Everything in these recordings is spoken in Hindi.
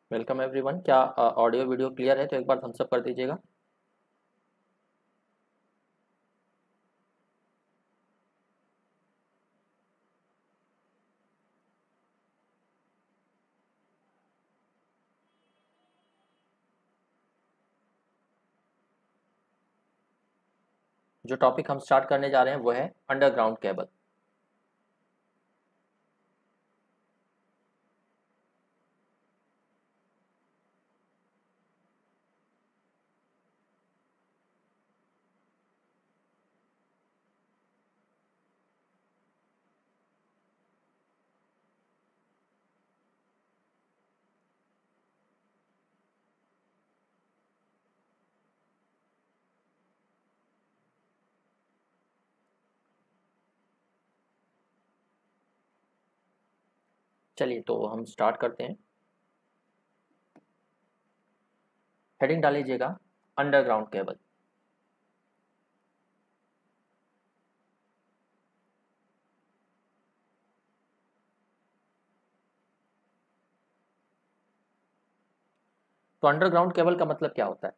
Welcome everyone. क्या ऑडियो वीडियो क्लियर है? तो एक बार थम्स अप कर दीजिएगा। जो टॉपिक हम स्टार्ट करने जा रहे हैं वो है अंडरग्राउंड केबल। चलिए तो हम स्टार्ट करते हैं। हेडिंग डाल लीजिएगा अंडरग्राउंड केबल। तो अंडरग्राउंड केबल का मतलब क्या होता है?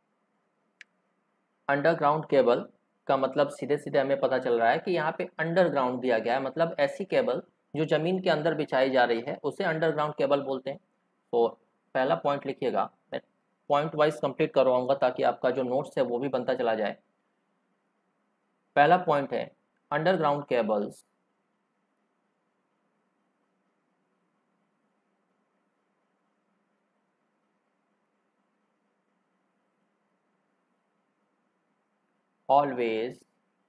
अंडरग्राउंड केबल का मतलब सीधे सीधे हमें पता चल रहा है कि यहाँ पे अंडरग्राउंड दिया गया है, मतलब ऐसी केबल जो जमीन के अंदर बिछाई जा रही है उसे अंडरग्राउंड केबल बोलते हैं। तो पहला पॉइंट लिखिएगा, मैं पॉइंट वाइज कंप्लीट करवाऊंगा ताकि आपका जो नोट्स है वो भी बनता चला जाए। पहला पॉइंट है underground cables always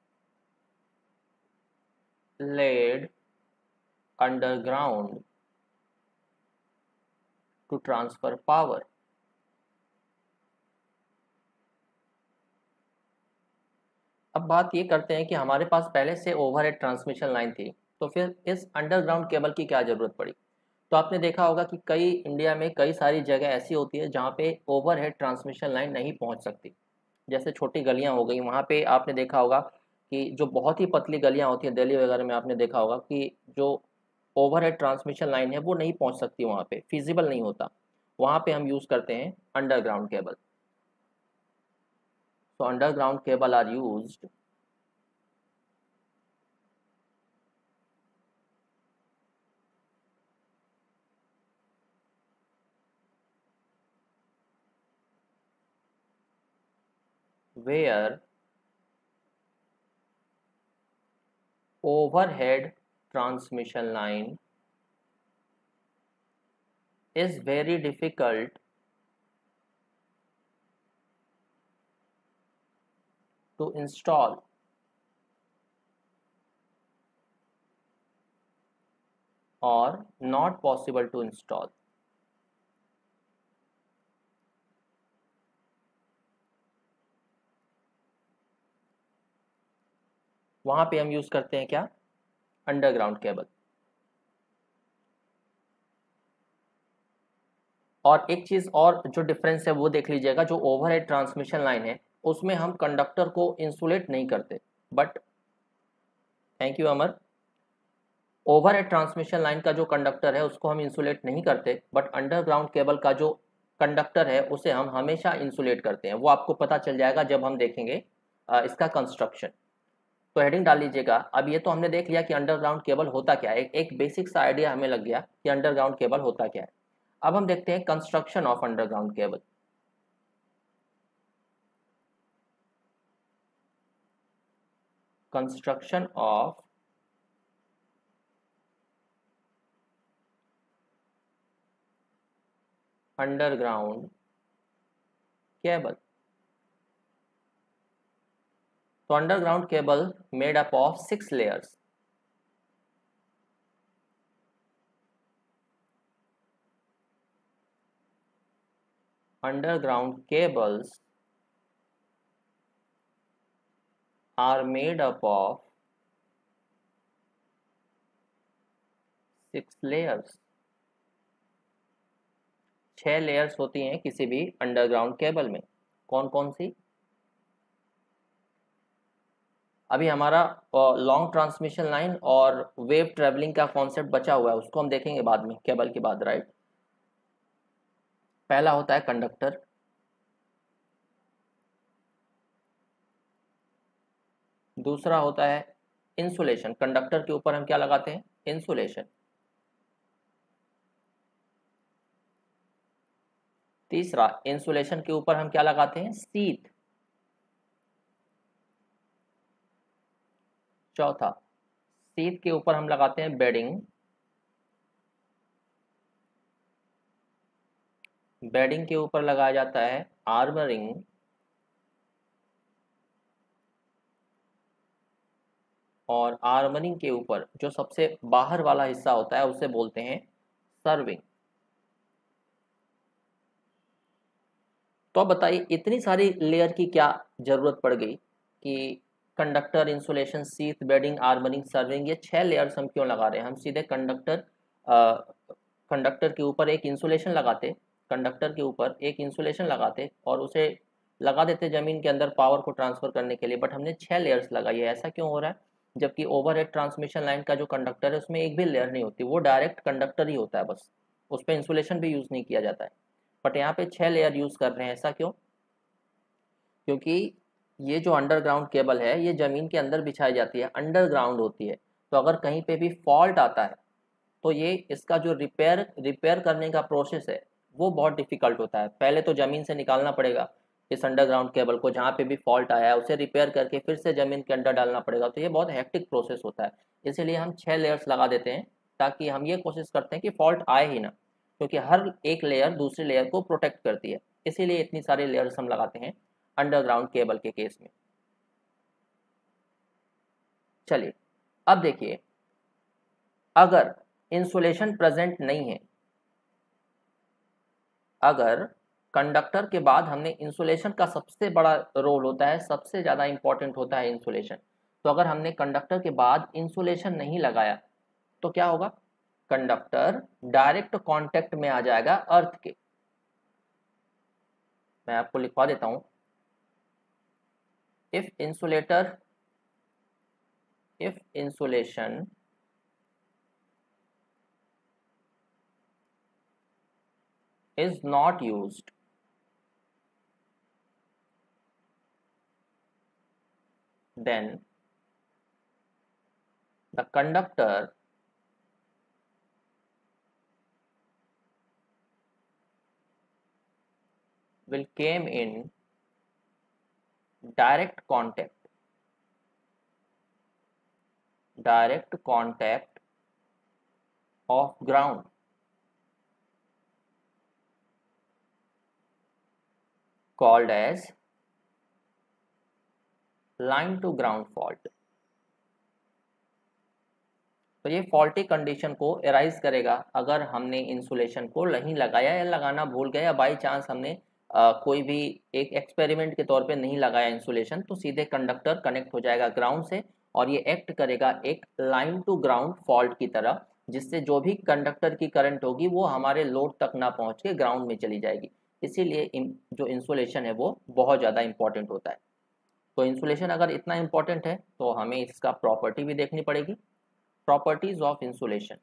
laid underground to transfer power। अब बात ये करते हैं कि हमारे पास पहले से ओवरहेड ट्रांसमिशन लाइन थी, तो फिर इस अंडरग्राउंड केबल की क्या ज़रूरत पड़ी? तो आपने देखा होगा कि कई इंडिया में कई सारी जगह ऐसी होती है जहाँ पे ओवरहेड ट्रांसमिशन लाइन नहीं पहुँच सकती। जैसे छोटी गलियाँ हो गई, वहाँ पे आपने देखा होगा कि जो बहुत ही पतली गलियाँ होती हैं, दिल्ली वगैरह में आपने देखा होगा कि जो ओवरहेड ट्रांसमिशन लाइन है वो नहीं पहुँच सकती, वहाँ पे फिजिबल नहीं होता। वहाँ पे हम यूज़ करते हैं underground cable. So underground cable are used where overhead transmission line is very difficult to install or not possible to install। वहाँ पे हम यूज़ करते हैं क्या? Underground cable. और एक चीज़ और जो डिफरेंस है वो देख लीजिएगा, जो ओवरहेड ट्रांसमिशन लाइन है उसमें हम कंडक्टर को इंसुलेट नहीं करते, but thank you Amar. Overhead transmission line का जो कंडक्टर है उसको हम इंसुलेट नहीं करते, बट अंडरग्राउंड केबल का जो कंडक्टर है उसे हम हमेशा इंसुलेट करते हैं। वो आपको पता चल जाएगा जब हम देखेंगे इसका कंस्ट्रक्शन। तो हेडिंग डाल लीजिएगा। अब ये तो हमने देख लिया कि अंडरग्राउंड केबल होता क्या है, एक बेसिक सा आइडिया हमें लग गया कि अंडरग्राउंड केबल होता क्या है। अब हम देखते हैं construction of underground cable. Construction of underground cable. तो underground cable made up of 6 layers. Underground cables are made up of 6 layers। 6 layers होती हैं किसी भी अंडरग्राउंड केबल में। कौन कौन सी? अभी हमारा लॉन्ग ट्रांसमिशन लाइन और वेव ट्रेवलिंग का कॉन्सेप्ट बचा हुआ है, उसको हम देखेंगे बाद में केबल के बाद, राइट। पहला होता है कंडक्टर, दूसरा होता है इंसुलेशन। कंडक्टर के ऊपर हम क्या लगाते हैं? इंसुलेशन। तीसरा, इंसुलेशन के ऊपर हम क्या लगाते हैं? शीट। चौथा, शीट के ऊपर हम लगाते हैं बेडिंग। बेडिंग के ऊपर लगाया जाता है आर्मरिंग। और आर्मरिंग के ऊपर जो सबसे बाहर वाला हिस्सा होता है उसे बोलते हैं सर्विंग। तो अब बताइए इतनी सारी लेयर की क्या जरूरत पड़ गई कि conductor, insulation, sheath, bedding, armouring, serving, ये 6 लेयर्स हम क्यों लगा रहे हैं? हम सीधे कंडक्टर के ऊपर एक इंसुलेशन लगाते, कंडक्टर के ऊपर एक इंसुलेशन लगाते और उसे लगा देते ज़मीन के अंदर पावर को ट्रांसफ़र करने के लिए। बट हमने 6 लेयर्स लगाई है, ऐसा क्यों हो रहा है? जबकि ओवरहेड ट्रांसमिशन लाइन का जो कंडक्टर है उसमें एक भी लेयर नहीं होती, वो डायरेक्ट कंडक्टर ही होता है बस, उस पर इंसुलेशन भी यूज़ नहीं किया जाता है। बट यहाँ पे 6 लेयर यूज़ कर रहे हैं, ऐसा क्यों? क्योंकि ये जो अंडरग्राउंड केबल है ये ज़मीन के अंदर बिछाई जाती है, अंडरग्राउंड होती है। तो अगर कहीं पे भी फॉल्ट आता है तो ये इसका जो रिपेयर करने का प्रोसेस है वो बहुत डिफिकल्ट होता है। पहले तो ज़मीन से निकालना पड़ेगा इस अंडरग्राउंड केबल को, जहाँ पे भी फॉल्ट आया है उसे रिपेयर करके फिर से ज़मीन के अंदर डालना पड़ेगा। तो ये बहुत हेक्टिक प्रोसेस होता है, इसीलिए हम 6 लेयर्स लगा देते हैं ताकि हम ये कोशिश करते हैं कि फॉल्ट आए ही ना, क्योंकि हर एक लेयर दूसरी लेयर को प्रोटेक्ट करती है, इसीलिए इतनी सारी लेयर्स हम लगाते हैं अंडरग्राउंड केबल के केस में। चलिए अब देखिए, अगर इंसुलेशन प्रेजेंट नहीं है, अगर कंडक्टर के बाद हमने इंसुलेशन का सबसे बड़ा रोल होता है, सबसे ज़्यादा इंपॉर्टेंट होता है इंसुलेशन, तो अगर हमने कंडक्टर के बाद इंसुलेशन नहीं लगाया तो क्या होगा? कंडक्टर डायरेक्ट कांटेक्ट में आ जाएगा अर्थ के। मैं आपको लिखवा देता हूं, if insulation is not used, then the conductor will came in direct contact of ground, called as line to ground fault। तो ये फॉल्टी कंडीशन को एराइज करेगा अगर हमने इंसुलेशन को नहीं लगाया या लगाना भूल गए, या बाई चांस हमने कोई भी एक एक्सपेरिमेंट के तौर पे नहीं लगाया इंसुलेशन, तो सीधे कंडक्टर कनेक्ट हो जाएगा ग्राउंड से और ये एक्ट करेगा एक लाइन टू ग्राउंड फॉल्ट की तरह, जिससे जो भी कंडक्टर की करंट होगी वो हमारे लोड तक ना पहुंच के ग्राउंड में चली जाएगी। इसीलिए जो इंसुलेशन है वो बहुत ज़्यादा इंपॉर्टेंट होता है। तो इंसुलेशन अगर इतना इंपॉर्टेंट है तो हमें इसका प्रॉपर्टी भी देखनी पड़ेगी। Properties of insulation.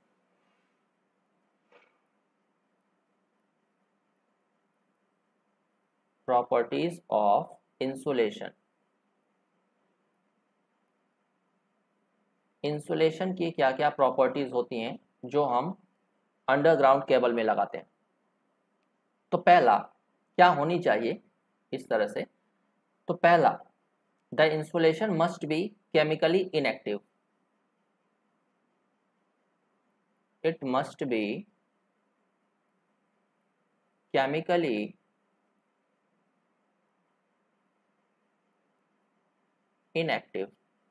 Properties of insulation. Insulation की क्या क्या प्रॉपर्टीज होती हैं जो हम अंडरग्राउंड केबल में लगाते हैं? तो पहला क्या होनी चाहिए इस तरह से, तो पहला, the insulation must be chemically inactive. It must be chemically inactive.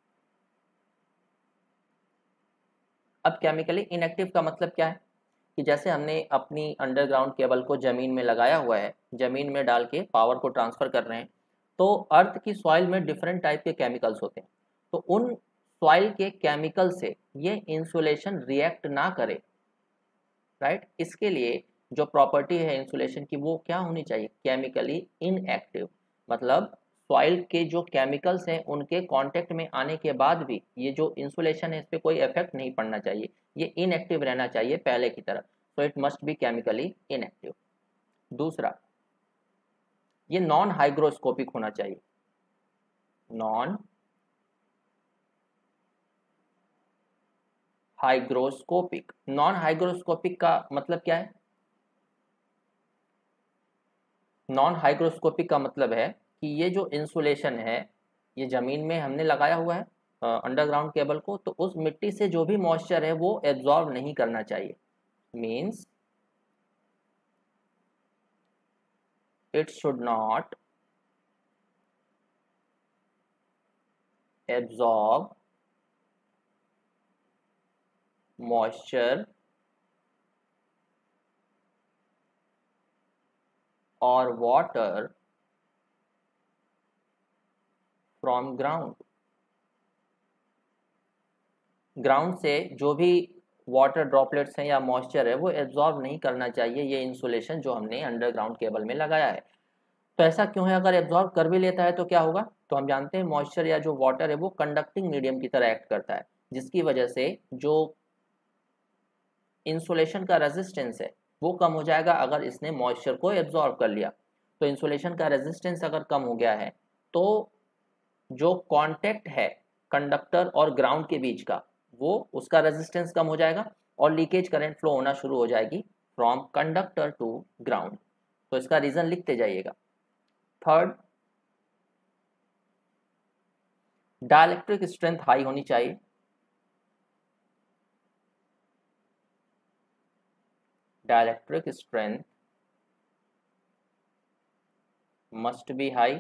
अब केमिकली इनएक्टिव का मतलब क्या है कि जैसे हमने अपनी अंडरग्राउंड केबल को ज़मीन में लगाया हुआ है, ज़मीन में डाल के पावर को ट्रांसफ़र कर रहे हैं, तो अर्थ की सॉइल में डिफरेंट टाइप के केमिकल्स होते हैं। तो उन सॉइल के केमिकल से ये इंसुलेशन रिएक्ट ना करे, राइट, इसके लिए जो प्रॉपर्टी है इंसुलेशन की वो क्या होनी चाहिए? Chemically inactive. मतलब सॉइल के जो केमिकल्स हैं उनके कांटेक्ट में आने के बाद भी ये जो इंसुलेशन है इस पर कोई इफेक्ट नहीं पड़ना चाहिए, ये इनएक्टिव रहना चाहिए पहले की तरह। So it must be chemically inactive. दूसरा, ये नॉन हाइग्रोस्कोपिक होना चाहिए। Non hygroscopic. नॉन हाइग्रोस्कोपिक का मतलब क्या है? नॉन हाइग्रोस्कोपिक का मतलब है कि ये जो इंसुलेशन है, ये ज़मीन में हमने लगाया हुआ है अंडरग्राउंड केबल को, तो उस मिट्टी से जो भी मॉइस्चर है वो एब्जॉर्ब नहीं करना चाहिए। Means it should not absorb moisture or water from ground। ग्राउंड से जो भी वाटर ड्रॉपलेट्स हैं या मॉइस्चर है वो एब्जॉर्ब नहीं करना चाहिए ये इंसुलेशन जो हमने अंडरग्राउंड केबल में लगाया है। तो ऐसा क्यों है? अगर एब्जॉर्ब कर भी लेता है तो क्या होगा? तो हम जानते हैं मॉइस्चर या जो वाटर है वो कंडक्टिंग मीडियम की तरह एक्ट करता है, जिसकी वजह से जो इंसुलेशन का रेजिस्टेंस है वो कम हो जाएगा अगर इसने मॉइस्चर को एब्जॉर्ब कर लिया। तो इंसुलेशन का रेजिस्टेंस अगर कम हो गया है तो जो कांटेक्ट है कंडक्टर और ग्राउंड के बीच का, वो उसका रेजिस्टेंस कम हो जाएगा और लीकेज करंट फ्लो होना शुरू हो जाएगी फ्रॉम कंडक्टर टू ग्राउंड। तो इसका रीजन लिखते जाइएगा। थर्ड, डाइलेक्ट्रिक स्ट्रेंथ हाई होनी चाहिए। Dielectric strength must be high.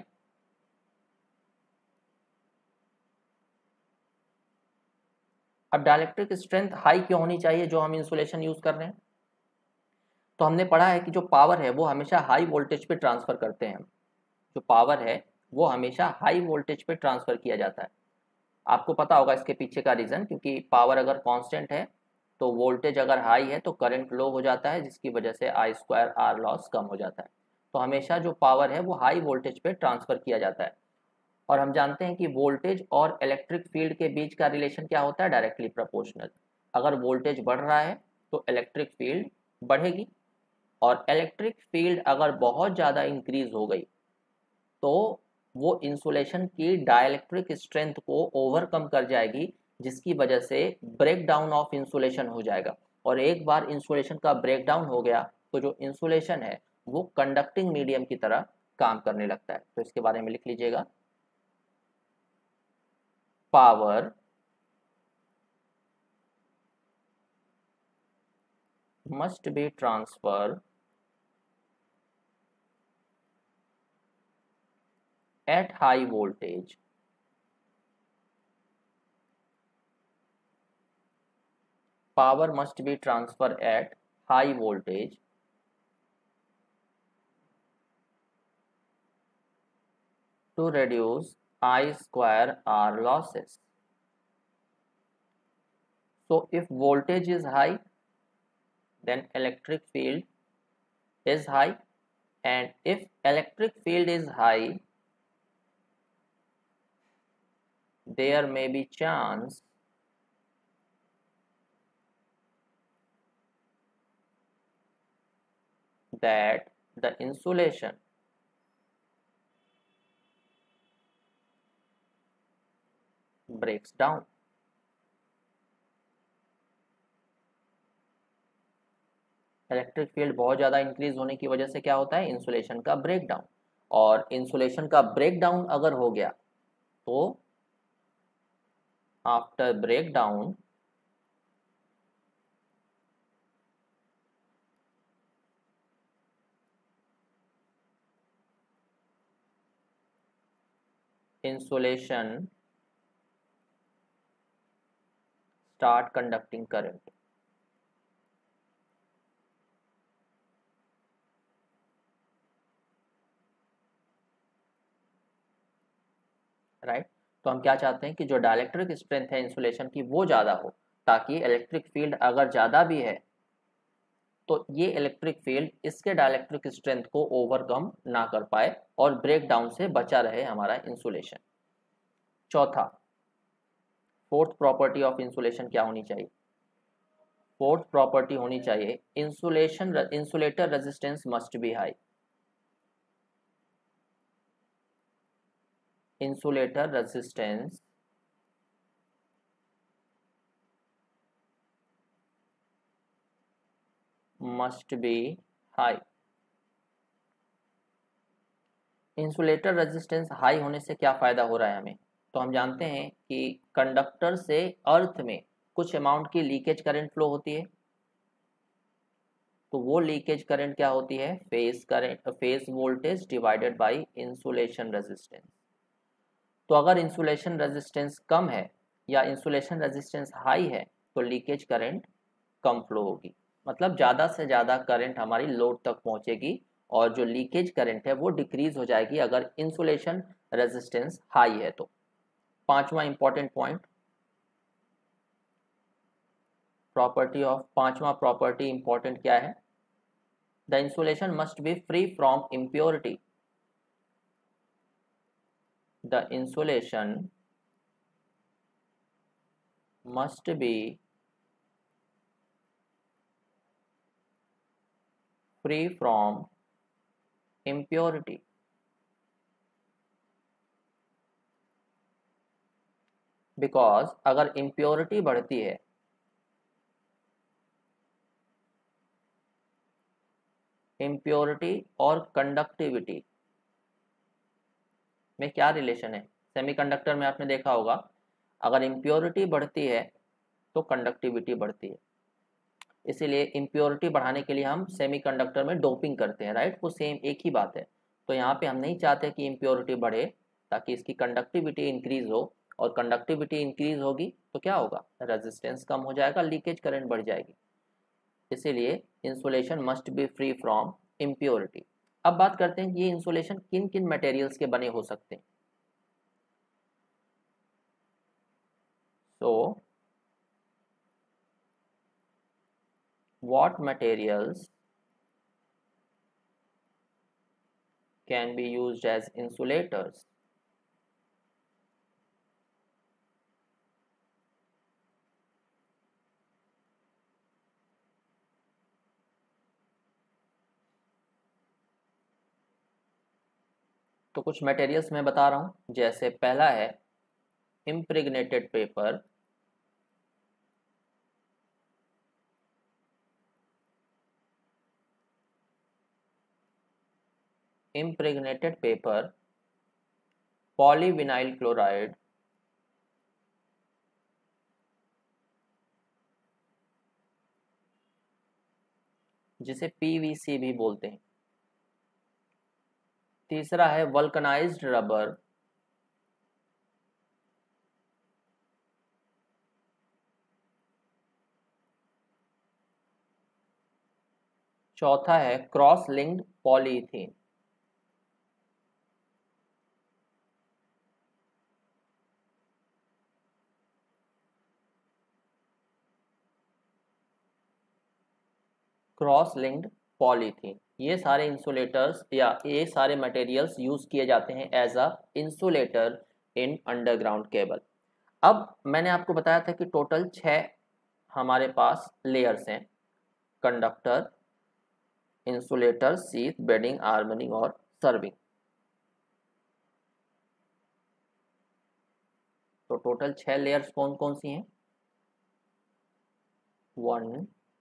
अब डाइलेक्ट्रिक स्ट्रेंथ हाई क्यों होनी चाहिए जो हम इंसुलेशन यूज कर रहे हैं? तो हमने पढ़ा है कि जो पावर है वो हमेशा हाई वोल्टेज पे ट्रांसफर करते हैं। जो पावर है वो हमेशा हाई वोल्टेज पे ट्रांसफर किया जाता है। आपको पता होगा इसके पीछे का रीज़न, क्योंकि पावर अगर कांस्टेंट है तो वोल्टेज अगर हाई है तो करंट लो हो जाता है, जिसकी वजह से आई स्क्वायर आर लॉस कम हो जाता है। तो हमेशा जो पावर है वो हाई वोल्टेज पे ट्रांसफ़र किया जाता है। और हम जानते हैं कि वोल्टेज और इलेक्ट्रिक फील्ड के बीच का रिलेशन क्या होता है? Directly proportional. अगर वोल्टेज बढ़ रहा है तो इलेक्ट्रिक फील्ड बढ़ेगी, और इलेक्ट्रिक फील्ड अगर बहुत ज़्यादा इंक्रीज हो गई तो वो इंसुलेशन की डाइलेक्ट्रिक स्ट्रेंथ को ओवरकम कर जाएगी, जिसकी वजह से ब्रेक डाउन ऑफ इंसुलेशन हो जाएगा। और एक बार इंसुलेशन का ब्रेक डाउन हो गया तो जो इंसुलेशन है वो कंडक्टिंग मीडियम की तरह काम करने लगता है। तो इसके बारे में लिख लीजिएगा। Power must be transferred at high voltage power must be transferred at high voltage to reduce I square R losses. So if voltage is high, then electric field is high, and if electric field is high, there may be chance that the insulation breaks down. Electric field बहुत ज़्यादा इंक्रीज होने की वजह से क्या होता है? इंसुलेशन का ब्रेक डाउन। और इंसुलेशन का ब्रेक डाउन अगर हो गया तो after break down insulation start conducting current। Right. तो हम क्या चाहते हैं कि जो डाइलेक्ट्रिक स्ट्रेंथ है इंसुलेशन की वो ज़्यादा हो, ताकि इलेक्ट्रिक फील्ड अगर ज़्यादा भी है तो ये इलेक्ट्रिक फील्ड इसके डाइलेक्ट्रिक स्ट्रेंथ को ओवरकम ना कर पाए और ब्रेक डाउन से बचा रहे हमारा इंसुलेशन। चौथा, फोर्थ प्रॉपर्टी ऑफ इंसुलेशन क्या होनी चाहिए? फोर्थ प्रॉपर्टी होनी चाहिए, insulator resistance must be high. Insulator resistance must be high. Insulator resistance high होने से क्या फ़ायदा हो रहा है हमें, तो हम जानते हैं कि कंडक्टर से अर्थ में कुछ अमाउंट की लीकेज करंट फ्लो होती है, तो वो लीकेज करंट क्या होती है, phase current, phase voltage divided by insulation resistance. तो अगर इंसुलेशन रेजिस्टेंस कम है या इंसुलेशन रेजिस्टेंस हाई है तो लीकेज करंट कम फ्लो होगी, मतलब ज़्यादा से ज़्यादा करंट हमारी लोड तक पहुंचेगी और जो लीकेज करंट है वो डिक्रीज हो जाएगी अगर इंसुलेशन रेजिस्टेंस हाई है तो। पांचवा इंपॉर्टेंट पॉइंट, पांचवा प्रॉपर्टी इंपॉर्टेंट क्या है, the insulation must be free from impurity. The insulation must be free from impurity। Because अगर इम्प्योरिटी बढ़ती है, इम्प्योरिटी और कंडक्टिविटी में क्या रिलेशन है, सेमीकंडक्टर में आपने देखा होगा अगर इम्प्योरिटी बढ़ती है तो कंडक्टिविटी बढ़ती है, इसीलिए इम्प्योरिटी बढ़ाने के लिए हम सेमीकंडक्टर में डोपिंग करते हैं, राइट, वो सेम एक ही बात है। तो यहाँ पे हम नहीं चाहते कि इम्प्योरिटी बढ़े ताकि इसकी कंडक्टिविटी इंक्रीज हो, और कंडक्टिविटी इंक्रीज होगी तो क्या होगा, रेजिस्टेंस कम हो जाएगा, लीकेज करंट बढ़ जाएगी, इसीलिए insulation must be free from impurity. अब बात करते हैं कि ये इंसुलेशन किन किन मटेरियल्स के बने हो सकते हैं। So what materials can be used as insulators? तो कुछ मटेरियल्स मैं बता रहा हूँ, जैसे पहला है impregnated paper, impregnated paper, polyvinyl chloride, जिसे पीवीसी भी बोलते हैं। तीसरा है वल्कनाइज्ड रबर, चौथा है cross linked polythene. Cross linked polythene, ये सारे इंसुलेटर्स या ये सारे मटेरियल्स यूज किए जाते हैं as a insulator in underground cable. अब मैंने आपको बताया था कि टोटल 6 हमारे पास लेयर्स हैं, conductor, insulator, sheath, bedding, armouring और सर्विंग। तो टोटल 6 लेयर्स कौन कौन सी हैं, 1,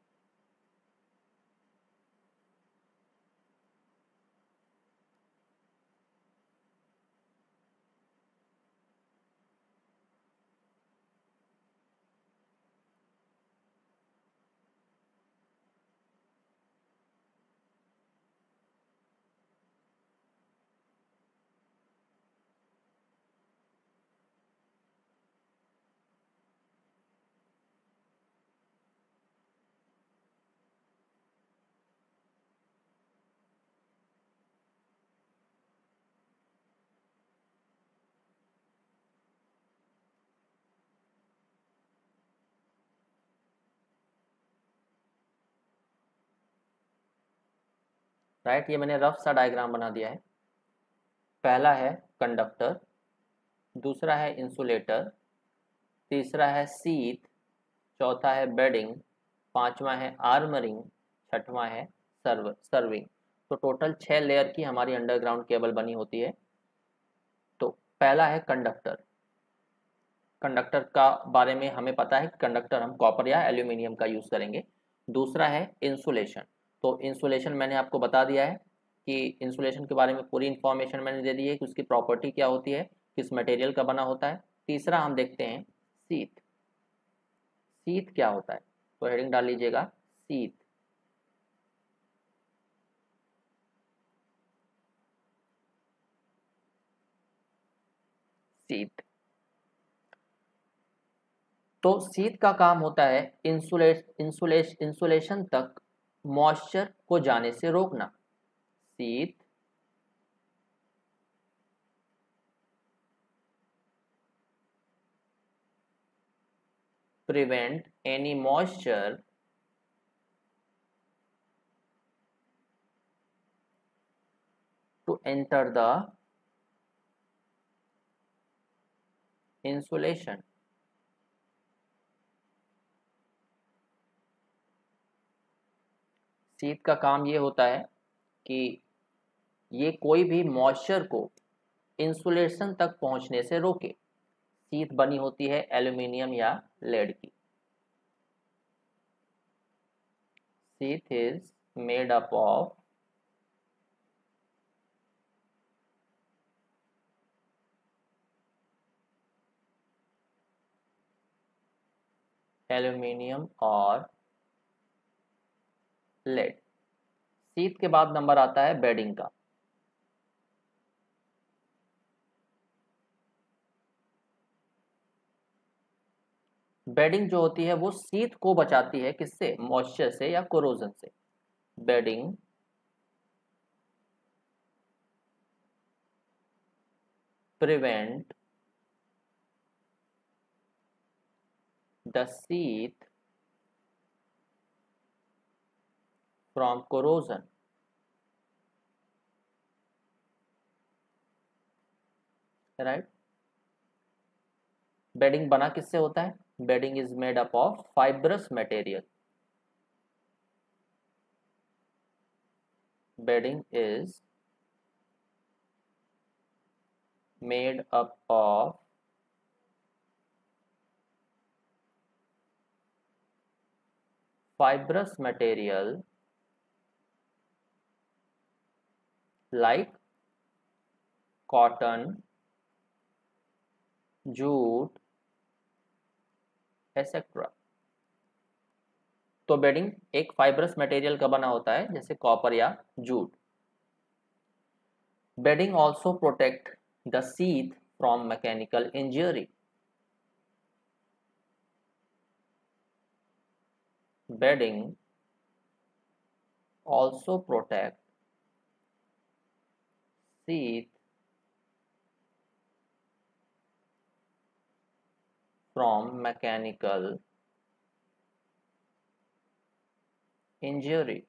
राइट, ये मैंने रफ सा डायग्राम बना दिया है। पहला है कंडक्टर, दूसरा है इंसुलेटर, तीसरा है शीथ, चौथा है बेडिंग 5वां है आर्मरिंग, 6वां है सर्विंग। तो टोटल 6 लेयर की हमारी अंडरग्राउंड केबल बनी होती है। तो पहला है कंडक्टर। कंडक्टर का बारे में हमें पता है कि कंडक्टर हम कॉपर या एल्यूमिनियम का यूज़ करेंगे। दूसरा है इंसुलेशन। तो इंसुलेशन मैंने आपको बता दिया है कि इंसुलेशन के बारे में पूरी इंफॉर्मेशन मैंने दे दी है कि उसकी प्रॉपर्टी क्या होती है, किस मटेरियल का बना होता है। तीसरा हम देखते हैं शीथ। शीथ क्या होता है, तो हेडिंग डाल लीजिएगा शीथ। शीथ तो शीथ का काम होता है इंसुलेशन तक मॉइस्चर को जाने से रोकना। Sheath prevent any moisture to enter the insulation। Sheath का काम ये होता है कि ये कोई भी मॉइस्चर को इंसुलेशन तक पहुंचने से रोके। शीथ बनी होती है एल्यूमिनियम या लेड की। Sheath is made up of aluminium और लेड। शीथ के बाद नंबर आता है बेडिंग का। बेडिंग जो होती है वो शीथ को बचाती है, किससे, मॉइस्चर से या कोरोजन से। Bedding prevent the sheath from corrosion. Right. Bedding बना किससे होता है, bedding is made up of fibrous material. Bedding is made up of fibrous material like cotton, jute, etc। तो बेडिंग एक फाइब्रस मटेरियल का बना होता है जैसे कॉपर या jute. Bedding also protect the sheath from mechanical injury. Bedding also protect sheath from mechanical injury.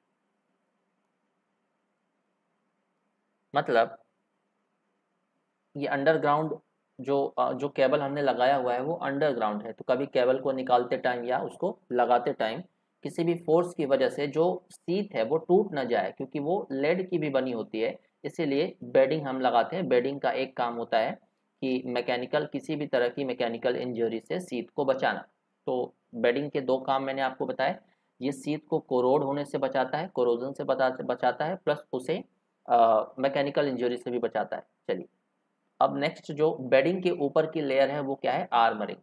मतलब ये अंडरग्राउंड जो केबल हमने लगाया हुआ है वो अंडरग्राउंड है, तो कभी केबल को निकालते टाइम या उसको लगाते टाइम किसी भी फोर्स की वजह से जो शीथ है वो टूट ना जाए, क्योंकि वो लेड की भी बनी होती है, इसीलिए बेडिंग हम लगाते हैं। बेडिंग का एक काम होता है कि मैकेनिकल किसी भी तरह की मैकेनिकल इंजरी से शीथ को बचाना। तो बेडिंग के दो काम मैंने आपको बताए। ये शीथ को कोरोड होने से बचाता है, कोरोजन से बचाता है, प्लस उसे मैकेनिकल इंजरी से भी बचाता है। चलिए अब नेक्स्ट जो बेडिंग के ऊपर की लेयर है वो क्या है, आर्मरिंग।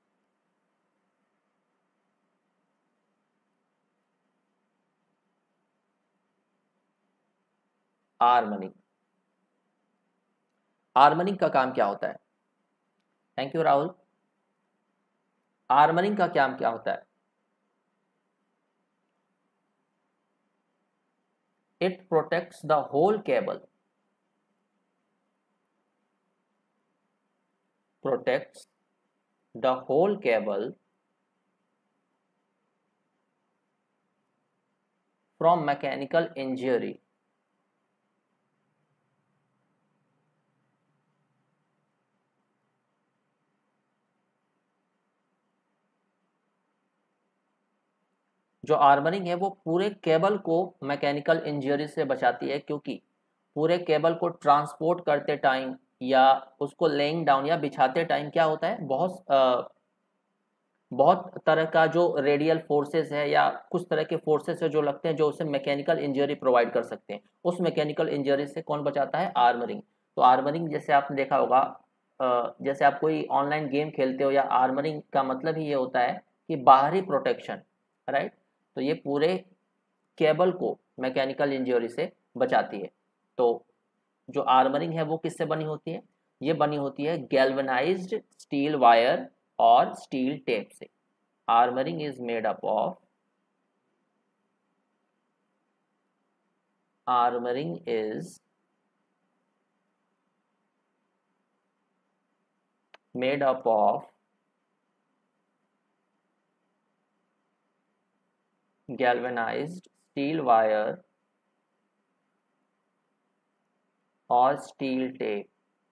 आर्मरिंग आर्मरिंग का काम क्या होता है, थैंक यू राहुल। आर्मरिंग का काम क्या होता है, it protects the whole cable. Protects the whole cable from mechanical injury. जो आर्मरिंग है वो पूरे केबल को मैकेनिकल इंजरी से बचाती है, क्योंकि पूरे केबल को ट्रांसपोर्ट करते टाइम या उसको लेइंग डाउन या बिछाते टाइम क्या होता है, बहुत तरह का जो रेडियल फोर्सेस है या कुछ तरह के फोर्सेस है जो लगते हैं, जो उसे मैकेनिकल इंजरी प्रोवाइड कर सकते हैं। उस मैकेनिकल इंजरी से कौन बचाता है, आर्मरिंग। तो आर्मरिंग जैसे आपने देखा होगा, जैसे आप कोई ऑनलाइन गेम खेलते हो, या आर्मरिंग का मतलब ही ये होता है कि बाहरी प्रोटेक्शन, राइट। तो ये पूरे केबल को मैकेनिकल इंजरी से बचाती है। तो जो आर्मरिंग है वो किससे बनी होती है, ये बनी होती है गैल्वेनाइज्ड स्टील वायर और स्टील टेप से। Armouring is made up of armoring is made up of galvanized steel wire और स्टील टेप,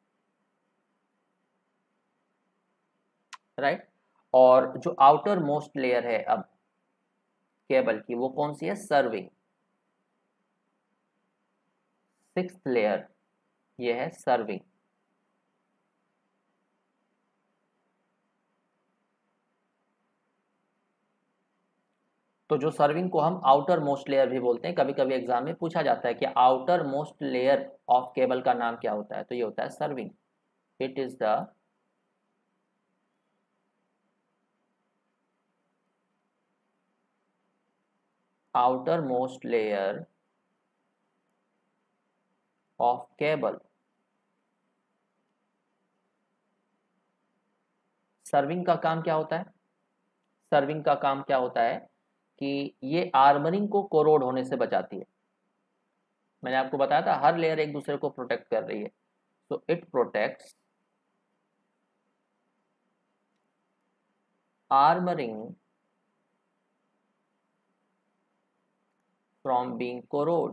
राइट। और जो आउटर मोस्ट लेयर है अब केबल की, वो कौन सी है, सर्विंग। सिक्स्थ लेयर ये है सर्विंग। तो जो सर्विंग को हम आउटर मोस्ट लेयर भी बोलते हैं, कभी कभी एग्जाम में पूछा जाता है कि outermost layer of cable का नाम क्या होता है, तो ये होता है serving. It is the outermost layer of cable. Serving का काम क्या होता है, सर्विंग का काम क्या होता है कि ये आर्मरिंग को कोरोड होने से बचाती है। मैंने आपको बताया था हर लेयर एक दूसरे को प्रोटेक्ट कर रही है। तो it protects armoring from being corroded।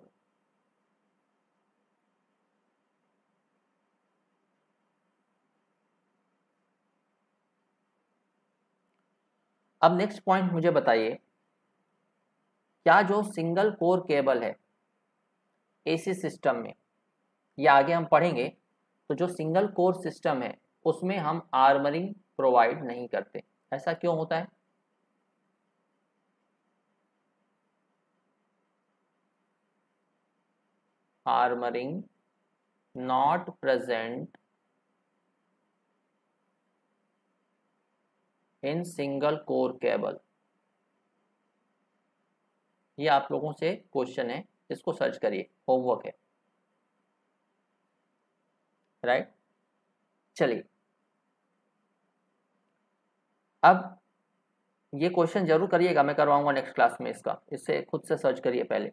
अब नेक्स्ट पॉइंट मुझे बताइए, क्या जो सिंगल कोर केबल है एसी सिस्टम में, या आगे हम पढ़ेंगे, तो जो सिंगल कोर सिस्टम है उसमें हम आर्मरिंग प्रोवाइड नहीं करते, ऐसा क्यों होता है? Armouring not present in single core cable. ये आप लोगों से क्वेश्चन है, इसको सर्च करिए, होमवर्क है, राइट। चलिए, अब ये क्वेश्चन जरूर करिएगा, मैं करवाऊंगा नेक्स्ट क्लास में इसका, इससे खुद से सर्च करिए पहले।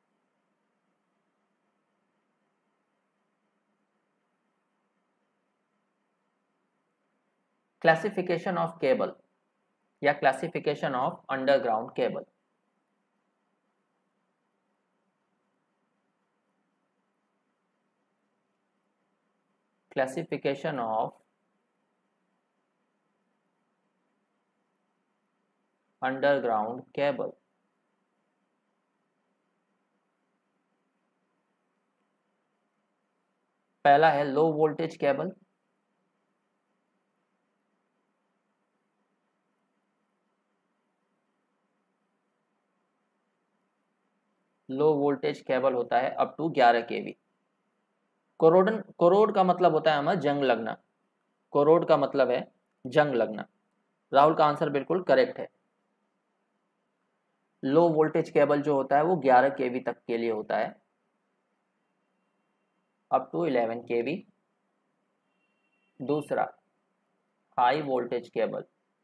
क्लासिफिकेशन ऑफ केबल या classification of underground cable. Classification of underground cable. पहला है low voltage cable, low voltage cable होता है अप टू 11 केवी। कोरोड का मतलब होता है हमारा जंग लगना, कोरोड का मतलब है जंग लगना। राहुल का आंसर बिल्कुल करेक्ट है। लो वोल्टेज केबल जो होता है वो 11 केवी तक के लिए होता है, अप टू 11 केवी। दूसरा high voltage cable,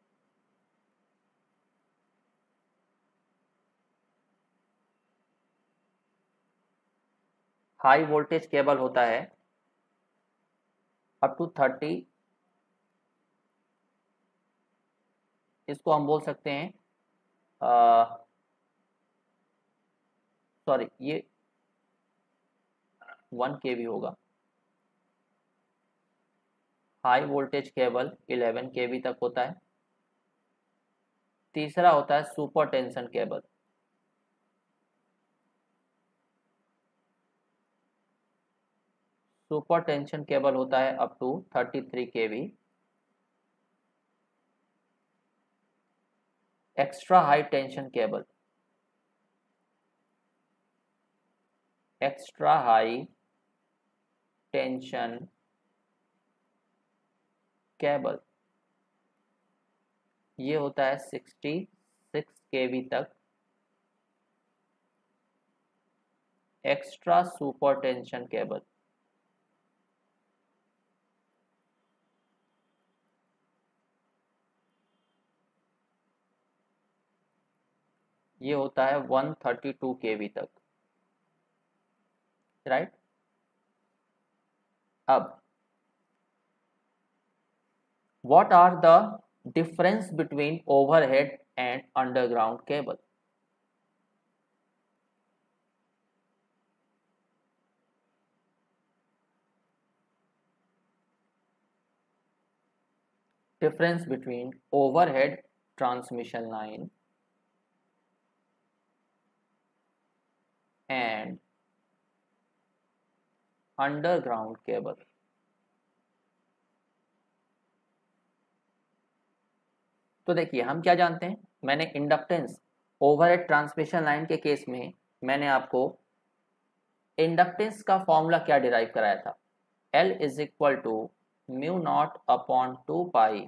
high voltage cable होता है अप टू 30, इसको हम बोल सकते हैं, सॉरी ये 1 केवी होगा। हाई वोल्टेज केबल 11 केवी तक होता है। तीसरा होता है super tension cable, super tension cable होता है अप टू 33 kV। Extra high tension cable, extra high tension cable, ये होता है 66 kV तक। एक्स्ट्रा सुपर टेंशन केबल, ये होता है 132 kV तक, राइट। अब what are the difference between overhead and underground cable? Difference between overhead transmission line and underground cable. तो देखिए हम क्या जानते हैं, मैंने इंडक्टेंस ओवरहेड ट्रांसमिशन लाइन के केस में मैंने आपको इंडक्टेंस का फॉर्मूला क्या डिराइव कराया था, L is equal to mu naught upon 2 pi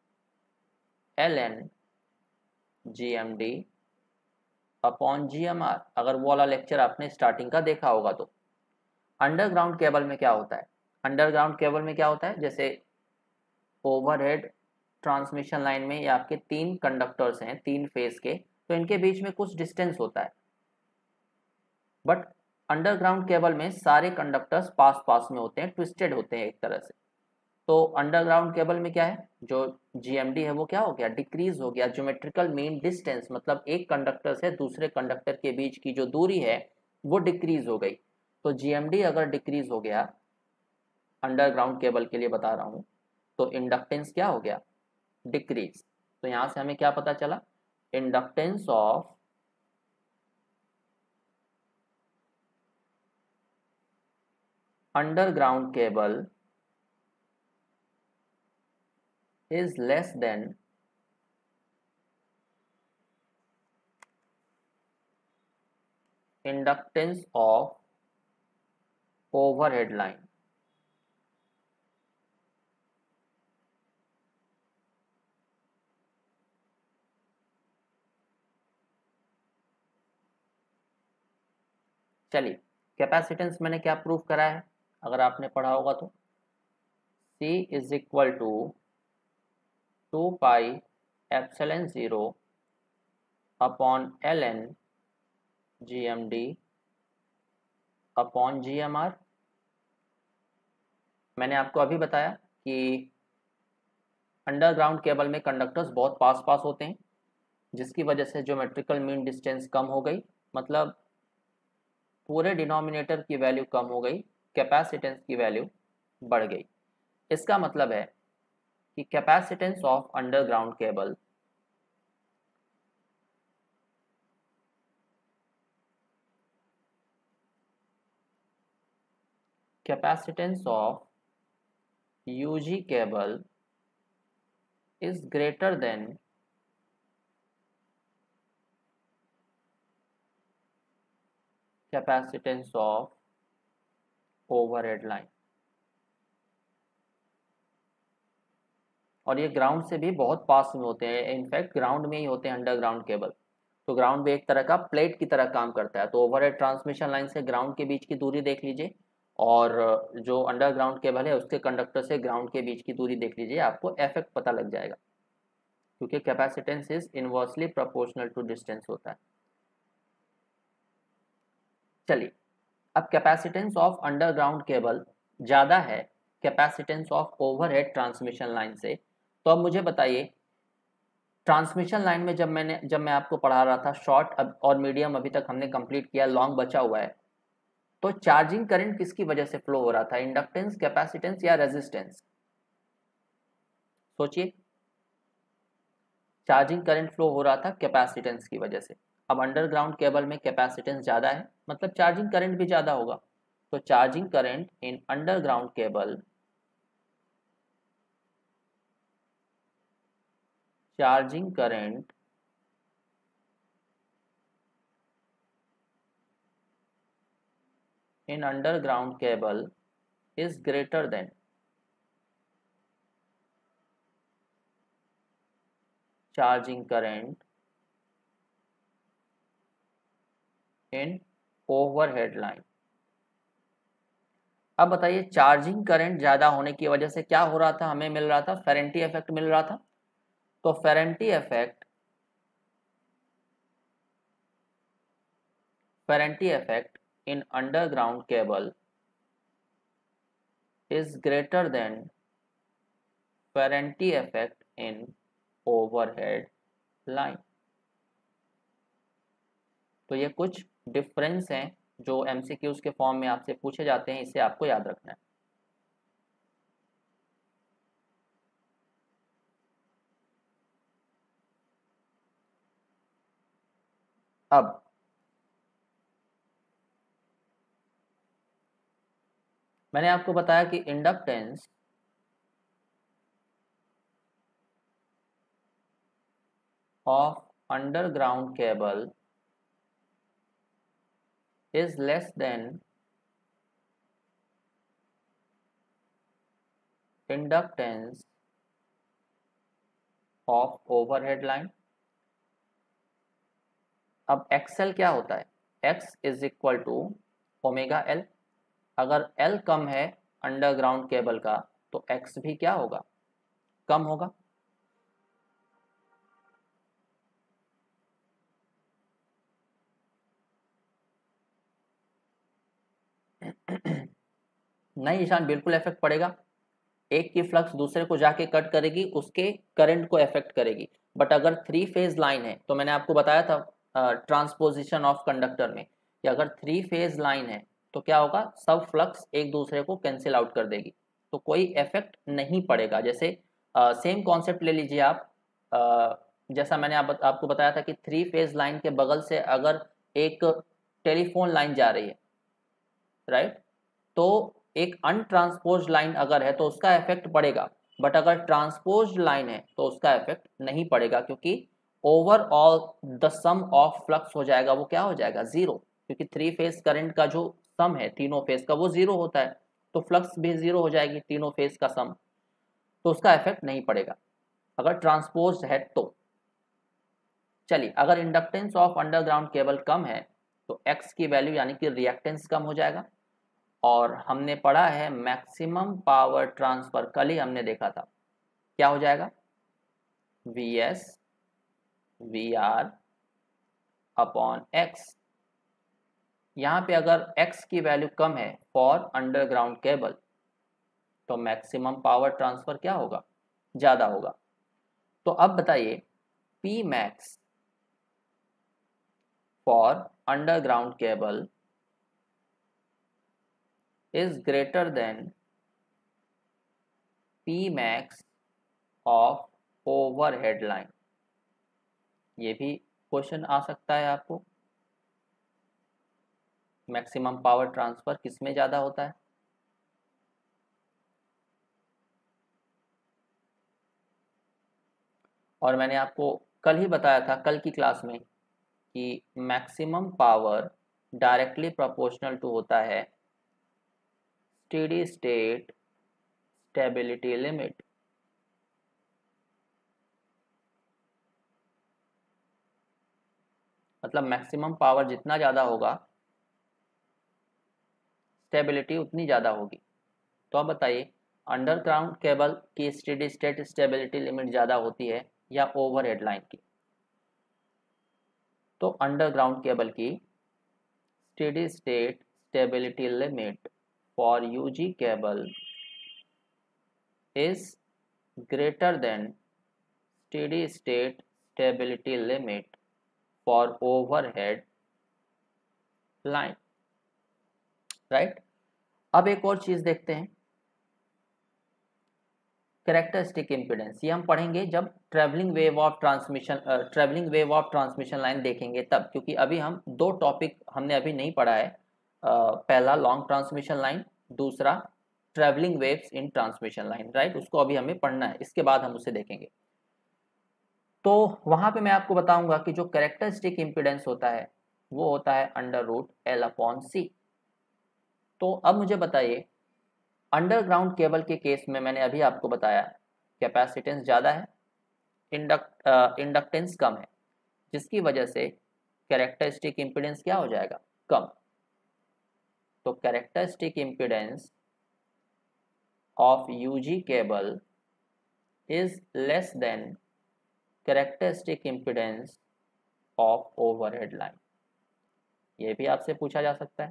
ln GMD upon GMR। अगर वो वाला लेक्चर आपने स्टार्टिंग का देखा होगा तो। अंडरग्राउंड केबल में क्या होता है, अंडरग्राउंड केबल में क्या होता है, जैसे ओवरहेड ट्रांसमिशन लाइन में ये आपके 3 कंडक्टर्स हैं 3 फेज के, तो इनके बीच में कुछ डिस्टेंस होता है। बट अंडरग्राउंड केबल में सारे कंडक्टर्स पास पास में होते हैं, ट्विस्टेड होते हैं एक तरह से। तो अंडरग्राउंड केबल में क्या है, जो GMD है वो क्या हो गया, डिक्रीज हो गया। ज्योमेट्रिकल मीन डिस्टेंस मतलब एक कंडक्टर से दूसरे कंडक्टर के बीच की जो दूरी है वो डिक्रीज हो गई। तो GMD अगर डिक्रीज हो गया, अंडरग्राउंड केबल के लिए बता रहा हूँ, तो इंडक्टेंस क्या हो गया, डिक्रीज। तो यहां से हमें क्या पता चला, inductance of underground cable is less than inductance of overhead line। चलिए कैपेसिटेंस मैंने क्या प्रूव करा है, अगर आपने पढ़ा होगा तो C is equal to 2 pi epsilon 0 upon ln GMD upon GMR। मैंने आपको अभी बताया कि अंडरग्राउंड केबल में कंडक्टर्स बहुत पास पास होते हैं, जिसकी वजह से ज्योमेट्रिकल मीन डिस्टेंस कम हो गई, मतलब पूरे डिनोमिनेटर की वैल्यू कम हो गई, कैपेसिटेंस की वैल्यू बढ़ गई। इसका मतलब है कि capacitance of underground cable capacitance of UG cable is greater than capacitance of overhead line। और ये ग्राउंड से भी बहुत पास में होते हैं, इनफैक्ट ग्राउंड में ही होते हैं अंडरग्राउंड केबल। तो ग्राउंड भी एक तरह का प्लेट की तरह काम करता है। तो ओवरहेड ट्रांसमिशन लाइन से ग्राउंड के बीच की दूरी देख लीजिए, और जो अंडरग्राउंड केबल है उसके कंडक्टर से ग्राउंड के बीच की दूरी देख लीजिए, आपको इफेक्ट पता लग जाएगा, क्योंकि capacitance is inversely proportional to distance होता है। चलिए अब कैपेसिटेंस ऑफ अंडरग्राउंड केबल ज़्यादा है capacitance of overhead transmission line से। तो अब मुझे बताइए, ट्रांसमिशन लाइन में जब मैं आपको पढ़ा रहा था शॉर्ट और मीडियम अभी तक हमने कंप्लीट किया, लॉन्ग बचा हुआ है, तो चार्जिंग करंट किसकी वजह से फ्लो हो रहा था, इंडक्टेंस, कैपेसिटेंस या रेजिस्टेंस? सोचिए, चार्जिंग करंट फ्लो हो रहा था कैपेसिटेंस की वजह से। अब अंडरग्राउंड केबल में कैपेसिटेंस ज़्यादा है, मतलब चार्जिंग करंट भी ज़्यादा होगा। तो charging current in underground cable, charging current in underground cable is greater than charging current in overhead line। अब बताइए चार्जिंग करंट ज्यादा होने की वजह से क्या हो रहा था, हमें मिल रहा था फेरेंटी इफेक्ट मिल रहा था। तो Ferranti effect in underground cable is greater than Ferenty effect in overhead line। तो ये कुछ डिफरेंस हैं जो एमसीक्यूज के फॉर्म में आपसे पूछे जाते हैं, इसे आपको याद रखना है। अब मैंने आपको बताया कि inductance of underground cable is less than inductance of overhead line। अब XL क्या होता है, X is equal to omega L। अगर L कम है अंडरग्राउंड केबल का तो X भी क्या होगा, कम होगा। नहीं ईशान, बिल्कुल इफेक्ट पड़ेगा। एक की फ्लक्स दूसरे को जाके कट करेगी, उसके करंट को इफेक्ट करेगी। बट अगर 3 फेज लाइन है तो मैंने आपको बताया था ट्रांसपोजिशन ऑफ कंडक्टर में कि अगर 3 फेज लाइन है तो क्या होगा, सब फ्लक्स एक दूसरे को कैंसिल आउट कर देगी, तो कोई इफेक्ट नहीं पड़ेगा। जैसे सेम कॉन्सेप्ट ले लीजिए आप, जैसा मैंने आपको बताया था कि 3 फेज लाइन के बगल से अगर एक टेलीफोन लाइन जा रही है, राइट, तो एक अनट्रांसपोज्ड लाइन अगर है तो उसका इफेक्ट पड़ेगा। बट अगर ट्रांसपोज्ड लाइन है तो उसका इफेक्ट नहीं पड़ेगा, क्योंकि overall the sum of flux हो जाएगा, वो क्या हो जाएगा, जीरो। क्योंकि 3 फेज करंट का जो सम है तीनों फेज का वो जीरो होता है, तो फ्लक्स भी जीरो हो जाएगी तीनों फेज का सम, तो उसका इफेक्ट नहीं पड़ेगा अगर ट्रांसपोज्ड है तो। चलिए, अगर इंडक्टेंस ऑफ अंडरग्राउंड केबल कम है तो एक्स की वैल्यू यानी कि रिएक्टेंस कम हो जाएगा। और हमने पढ़ा है मैक्सिमम पावर ट्रांसफर, कल ही हमने देखा था, क्या हो जाएगा, Vs VR अपॉन एक्स। यहाँ पे अगर x की वैल्यू कम है फॉर अंडरग्राउंड केबल तो मैक्सिमम पावर ट्रांसफर क्या होगा, ज़्यादा होगा। तो अब बताइए P max for underground cable is greater than P max of overhead line। ये भी क्वेश्चन आ सकता है आपको, मैक्सिमम पावर ट्रांसफर किस में ज़्यादा होता है। और मैंने आपको कल ही बताया था, कल की क्लास में, कि maximum power directly proportional to होता है स्टेडी स्टेट स्टेबिलिटी लिमिट। मतलब मैक्सिमम पावर जितना ज़्यादा होगा स्टेबिलिटी उतनी ज़्यादा होगी। तो अब बताइए अंडरग्राउंड केबल की स्टेडी स्टेट स्टेबिलिटी लिमिट ज़्यादा होती है या ओवरहेड लाइन की। तो अंडरग्राउंड केबल की steady state stability limit for UG cable is greater than steady state stability limit for overhead line, right. अब एक और चीज देखते हैं, कैरेक्टरिस्टिक इम्पीडेंस। ये हम पढ़ेंगे जब travelling wave of transmission line देखेंगे तब, क्योंकि अभी हम दो टॉपिक हमने अभी नहीं पढ़ा है, पहला लॉन्ग ट्रांसमिशन लाइन, दूसरा travelling waves in transmission line, right. उसको अभी हमें पढ़ना है, इसके बाद हम उसे देखेंगे। तो वहां पे मैं आपको बताऊंगा कि जो कैरेक्टरिस्टिक इम्पीडेंस होता है वो होता है √L/C। तो अब मुझे बताइए, अंडरग्राउंड केबल के केस में मैंने अभी आपको बताया कैपेसिटेंस ज़्यादा है, इंडक्टेंस कम है, जिसकी वजह से कैरेक्टरिस्टिक इम्पीडेंस क्या हो जाएगा, कम। तो characteristic impedance of UG cable is less than characteristic impedance of overhead line. ये भी आपसे पूछा जा सकता है।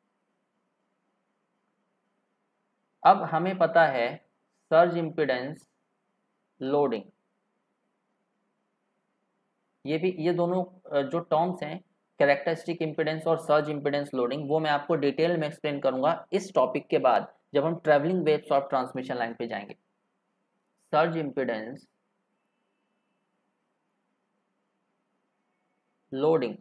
अब हमें पता है सर्ज इम्पीडेंस लोडिंग, ये दोनों जो टर्म्स हैं कैरेक्टरिस्टिक इम्पीडेंस और सर्ज इम्पीडेंस लोडिंग, वो मैं आपको डिटेल में एक्सप्लेन करूंगा इस टॉपिक के बाद, जब हम travelling waves of transmission line पे जाएंगे। सर्ज इम्पीडेंस लोडिंग,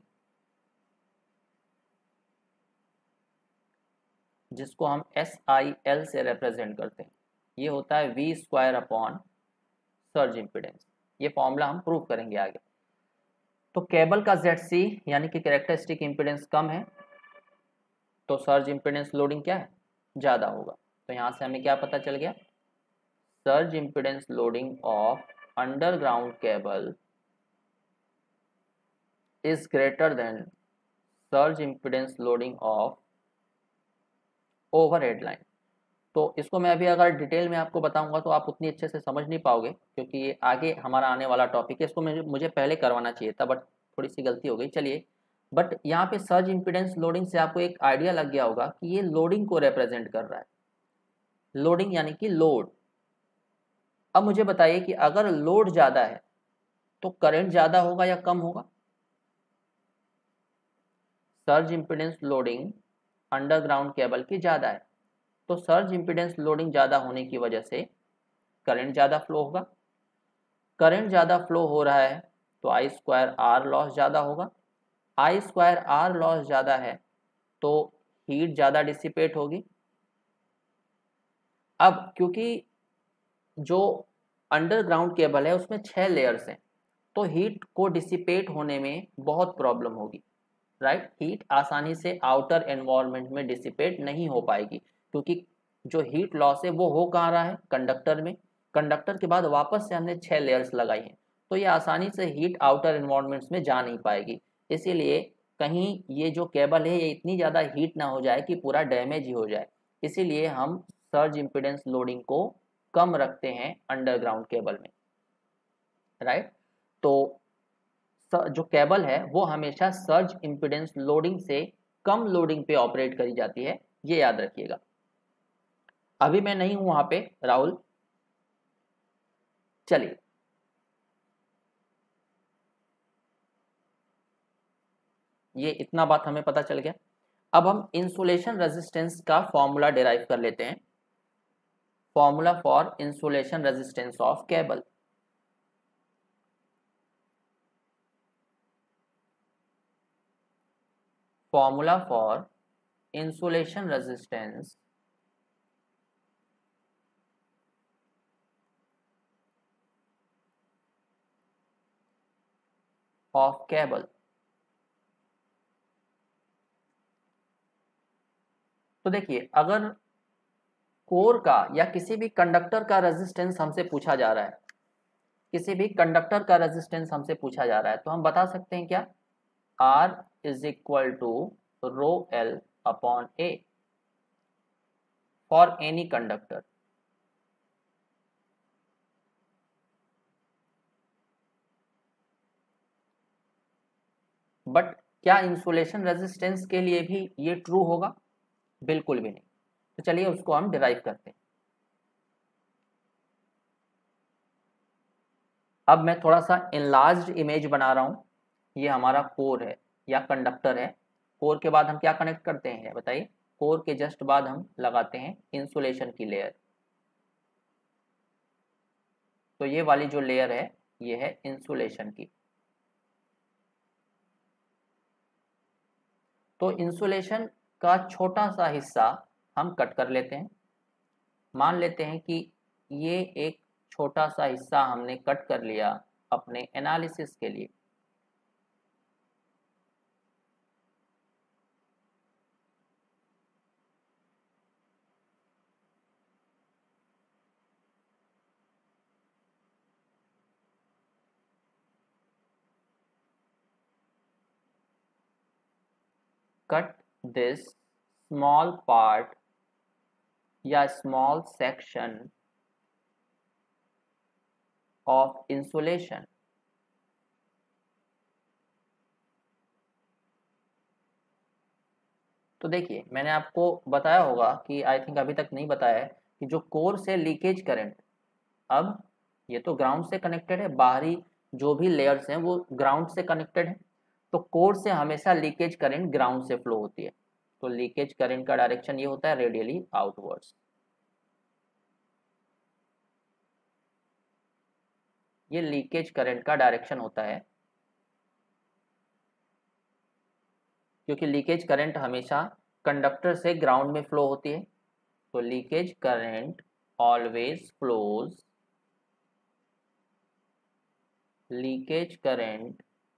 जिसको हम SIL से रिप्रेजेंट करते हैं, ये होता है V² सर्ज इम्पीडेंस। ये फॉर्मूला हम प्रूव करेंगे आगे। तो केबल का ZC यानी कि कैरेक्टरिस्टिक इम्पीडेंस कम है, तो सर्ज इम्पीडेंस लोडिंग क्या है, ज़्यादा होगा। तो यहाँ से हमें क्या पता चल गया, surge impedance loading of underground cable is greater than surge impedance loading of overhead line. तो इसको मैं अभी अगर डिटेल में आपको बताऊंगा तो आप उतनी अच्छे से समझ नहीं पाओगे, क्योंकि ये आगे हमारा आने वाला टॉपिक है। इसको मुझे पहले करवाना चाहिए था, बट थोड़ी सी गलती हो गई। चलिए, बट यहाँ पे सर्ज इम्पीडेंस लोडिंग से आपको एक आइडिया लग गया होगा कि ये लोडिंग को रिप्रेजेंट कर रहा है। लोडिंग यानी कि लोड। अब मुझे बताइए कि अगर लोड ज़्यादा है तो करंट ज़्यादा होगा या कम होगा। Surge impedance loading underground cable की ज़्यादा है, तो सर्ज इम्पीडेंस लोडिंग ज़्यादा होने की वजह से करंट ज़्यादा फ्लो होगा। करंट ज़्यादा फ्लो हो रहा है तो I² लॉस ज़्यादा होगा। I² लॉस ज़्यादा है तो हीट ज़्यादा डिसिपेट होगी। अब क्योंकि जो अंडरग्राउंड केबल है उसमें 6 लेयर्स हैं, तो हीट को डिसिपेट होने में बहुत प्रॉब्लम होगी, राइट। हीट आसानी से आउटर एनवायरनमेंट में डिसिपेट नहीं हो पाएगी, क्योंकि जो हीट लॉस है वो हो कहाँ रहा है, कंडक्टर में। कंडक्टर के बाद वापस से हमने 6 लेयर्स लगाई हैं, तो ये आसानी से हीट आउटर एनवायरनमेंट्स में जा नहीं पाएगी। इसीलिए कहीं ये जो केबल है ये इतनी ज़्यादा हीट ना हो जाए कि पूरा डैमेज ही हो जाए, इसीलिए हम सर्ज इम्पीडेंस लोडिंग को कम रखते हैं अंडरग्राउंड केबल में, राइट। तो जो केबल है वो हमेशा सर्ज इम्पीडेंस लोडिंग से कम लोडिंग पे ऑपरेट करी जाती है, ये याद रखिएगा। अभी मैं नहीं हूं वहां पे राहुल, चलिए ये इतना बात हमें पता चल गया। अब हम इंसुलेशन रेजिस्टेंस का फॉर्मूला डिराइव कर लेते हैं। Formula for insulation resistance of cable. Formula for insulation resistance of cable. तो देखिए, अगर कोर का या किसी भी कंडक्टर का रेजिस्टेंस हमसे पूछा जा रहा है, किसी भी कंडक्टर का रेजिस्टेंस हमसे पूछा जा रहा है, तो हम बता सकते हैं क्या, R is equal to ρL/A for any conductor. But क्या इंसुलेशन रेजिस्टेंस के लिए भी ये ट्रू होगा, बिल्कुल भी नहीं। तो चलिए उसको हम डिराइव करते हैं। अब मैं थोड़ा सा इनलार्ज्ड इमेज बना रहा हूं। ये हमारा कोर है या कंडक्टर है। कोर के बाद हम क्या कनेक्ट करते हैं बताइए, कोर के जस्ट बाद हम लगाते हैं इंसुलेशन की लेयर। तो ये वाली जो लेयर है ये है इंसुलेशन की। तो इंसुलेशन का छोटा सा हिस्सा हम कट कर लेते हैं। मान लेते हैं कि ये एक छोटा सा हिस्सा हमने कट कर लिया अपने एनालिसिस के लिए। कट दिस स्मॉल पार्ट या स्मॉल सेक्शन ऑफ इंसुलेशन। तो देखिए, मैंने आपको बताया होगा कि आई थिंक अभी तक नहीं बताया है कि जो कोर से लीकेज करंट, अब ये तो ग्राउंड से कनेक्टेड है, बाहरी जो भी लेयर्स हैं वो ग्राउंड से कनेक्टेड है, तो कोर से हमेशा लीकेज करंट ग्राउंड से फ्लो होती है। तो लीकेज करंट का डायरेक्शन ये होता है रेडियली आउटवर्ड्स। ये लीकेज करंट का डायरेक्शन होता है, क्योंकि लीकेज करंट हमेशा कंडक्टर से ग्राउंड में फ्लो होती है। तो leakage current always flows, leakage current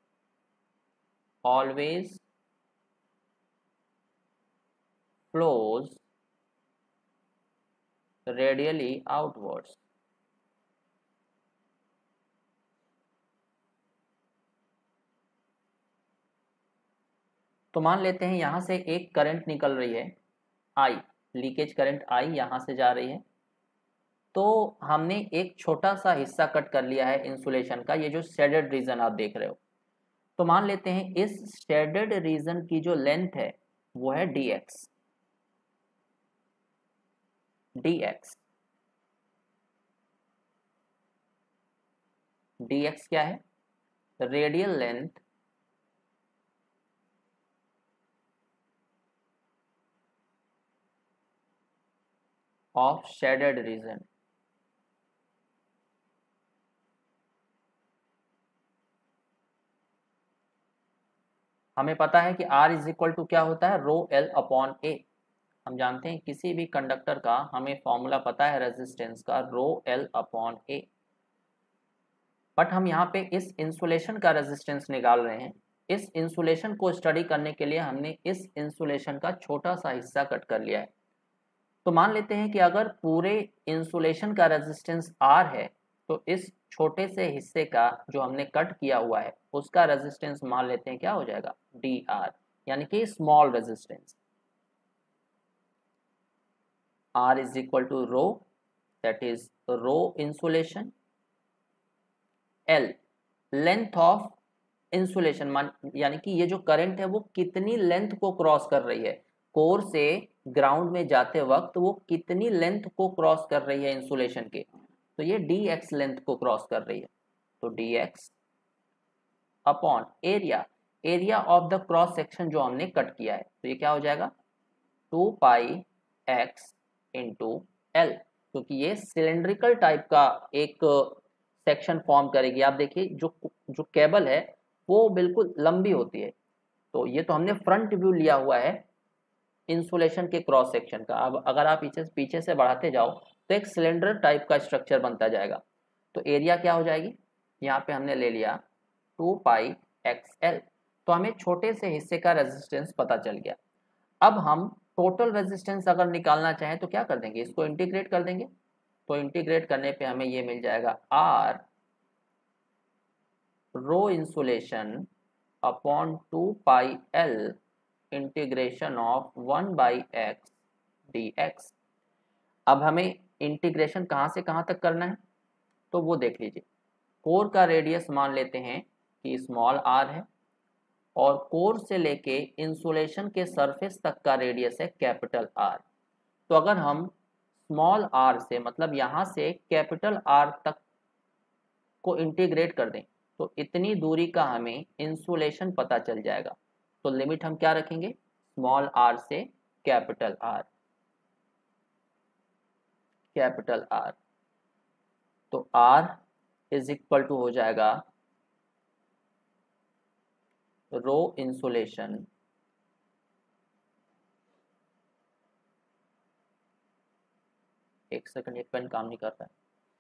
always flows radially outwards. तो मान लेते हैं यहां से एक करंट निकल रही है आई, लीकेज करंट आई यहां से जा रही है। तो हमने एक छोटा सा हिस्सा कट कर लिया है इंसुलेशन का, ये जो शेडेड रीजन आप देख रहे हो। तो मान लेते हैं इस शेडेड रीजन की जो लेंथ है वो है dx। dx dx क्या है? Radial length of shaded region. हमें पता है कि R इज इक्वल टू क्या होता है, रो एल अपॉन ए। हम जानते हैं किसी भी कंडक्टर का हमें फॉर्मूला पता है रेजिस्टेंस का, rho L upon A. But हम यहाँ पे इस इंसुलेशन का रेजिस्टेंस निकाल रहे हैं। इस इंसुलेशन को स्टडी करने के लिए हमने इस इंसुलेशन का छोटा सा हिस्सा कट कर लिया है। तो मान लेते हैं कि अगर पूरे इंसुलेशन का रेजिस्टेंस R है, तो इस छोटे से हिस्से का जो हमने कट किया हुआ है उसका रेजिस्टेंस मान लेते हैं क्या हो जाएगा, dr, यानी कि small resistance. R is equal to rho, that is rho insulation, L length of insulation, मान यानी कि ये जो करंट है वो कितनी लेंथ को क्रॉस कर रही है, कोर से ग्राउंड में जाते वक्त वो कितनी लेंथ को क्रॉस कर रही है इंसुलेशन के। तो ये dx लेंथ को क्रॉस कर रही है। तो dx upon area, area of the cross section जो हमने कट किया है, तो ये क्या हो जाएगा 2 पाई x इंटू एल, क्योंकि ये सिलेंड्रिकल टाइप का एक सेक्शन फॉर्म करेगी। आप देखिए जो जो केबल है वो बिल्कुल लंबी होती है। तो ये तो हमने फ्रंट व्यू लिया हुआ है इंसुलेशन के क्रॉस सेक्शन का। अब अगर आप पीछे से बढ़ाते जाओ तो एक सिलेंडर टाइप का स्ट्रक्चर बनता जाएगा। तो एरिया क्या हो जाएगी, यहाँ पे हमने ले लिया 2 पाई XL। तो हमें छोटे से हिस्से का रेजिस्टेंस पता चल गया। अब हम टोटल रेजिस्टेंस अगर निकालना चाहें तो क्या कर देंगे, इसको इंटीग्रेट कर देंगे। तो इंटीग्रेट करने पे हमें ये मिल जाएगा R rho insulation upon 2 pi L integration of 1 by x dx। अब हमें इंटीग्रेशन कहाँ से कहाँ तक करना है तो वो देख लीजिए। कोर का रेडियस मान लेते हैं कि स्मॉल r है, और कोर से लेके इंसुलेशन के सरफेस तक का रेडियस है कैपिटल R। तो अगर हम स्मॉल r से मतलब यहाँ से कैपिटल R तक को इंटीग्रेट कर दें तो इतनी दूरी का हमें इंसुलेशन पता चल जाएगा। तो लिमिट हम क्या रखेंगे, स्मॉल r से कैपिटल R, कैपिटल R। तो R इज इक्वल टू हो जाएगा रो इंसुलेशन एक सेकंड, एक पेन काम नहीं कर रहा है।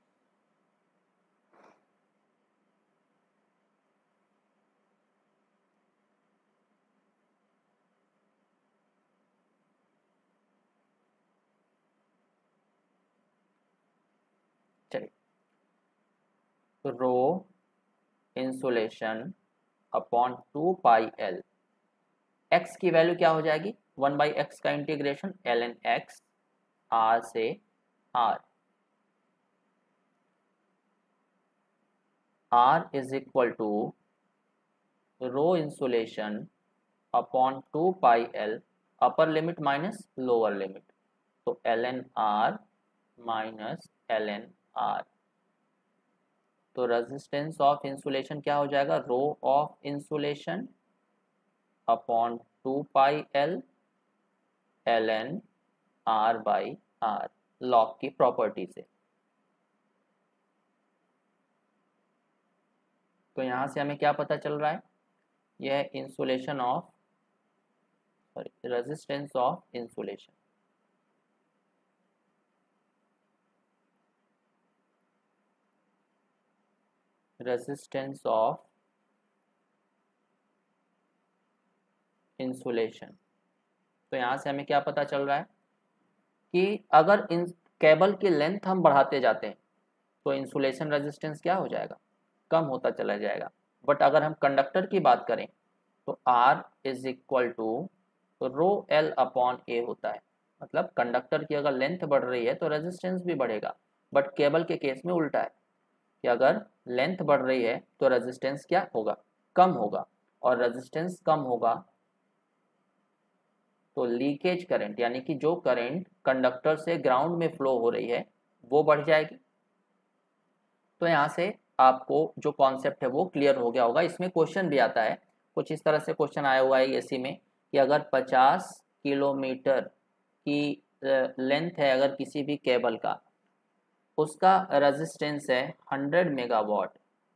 चलिए, तो rho insulation upon 2 pi L, x की वैल्यू क्या हो जाएगी, 1/x का इंटीग्रेशन ln x r से r, r is equal to rho insulation upon 2 pi L, upper limit minus lower limit, तो ln r minus ln r। तो रेजिस्टेंस ऑफ इंसुलेशन क्या हो जाएगा, rho of insulation upon 2 pi L ln r by r, log की प्रॉपर्टी से। तो यहाँ से हमें क्या पता चल रहा है, यह insulation of sorry resistance of insulation, resistance of insulation. तो यहाँ से हमें क्या पता चल रहा है कि अगर इन केबल की लेंथ हम बढ़ाते जाते हैं तो इंसुलेशन रेजिस्टेंस क्या हो जाएगा, कम होता चला जाएगा। बट अगर हम कंडक्टर की बात करें तो R is equal to rho L upon A होता है, मतलब कंडक्टर की अगर लेंथ बढ़ रही है तो रेजिस्टेंस भी बढ़ेगा। बट केबल के केस में उल्टा है कि अगर लेंथ बढ़ रही है तो रेजिस्टेंस क्या होगा, कम होगा, और रेजिस्टेंस कम होगा तो लीकेज करंट, यानी कि जो करंट कंडक्टर से ग्राउंड में फ्लो हो रही है वो बढ़ जाएगी। तो यहाँ से आपको जो कॉन्सेप्ट है वो क्लियर हो गया होगा। इसमें क्वेश्चन भी आता है, कुछ इस तरह से क्वेश्चन आया हुआ है एसी में कि अगर 50 किलोमीटर की लेंथ है अगर किसी भी केबल का, उसका रेजिस्टेंस है 100 मेगावाट,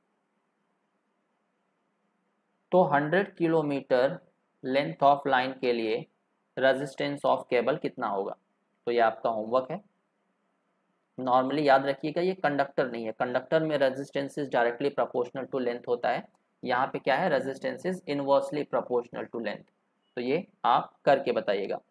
तो 100 किलोमीटर लेंथ ऑफ लाइन के लिए रेजिस्टेंस ऑफ केबल कितना होगा। तो ये आपका होमवर्क है। नॉर्मली याद रखिएगा ये कंडक्टर नहीं है, कंडक्टर में resistance is directly proportional to length होता है, यहाँ पे क्या है, resistance is inversely proportional to length. तो ये आप करके बताइएगा।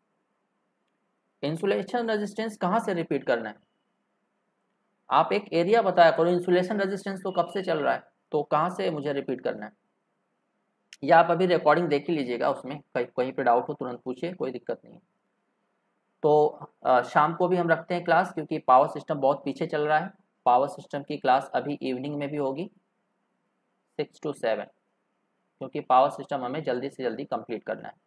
इंसुलेशन रेजिस्टेंस कहाँ से रिपीट करना है, आप एक एरिया बताया करो, इंसुलेशन रेजिस्टेंस तो कब से चल रहा है, तो कहाँ से मुझे रिपीट करना है, या आप अभी रिकॉर्डिंग देख ही लीजिएगा, उसमें कहीं पे डाउट हो तुरंत पूछिए, कोई दिक्कत नहीं है। तो शाम को भी हम रखते हैं क्लास, क्योंकि पावर सिस्टम बहुत पीछे चल रहा है। पावर सिस्टम की क्लास अभी इवनिंग में भी होगी 6 to 7, क्योंकि पावर सिस्टम हमें जल्दी से जल्दी कंप्लीट करना है,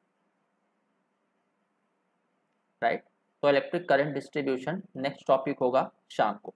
राइट। तो electric current distribution next topic होगा शाम को।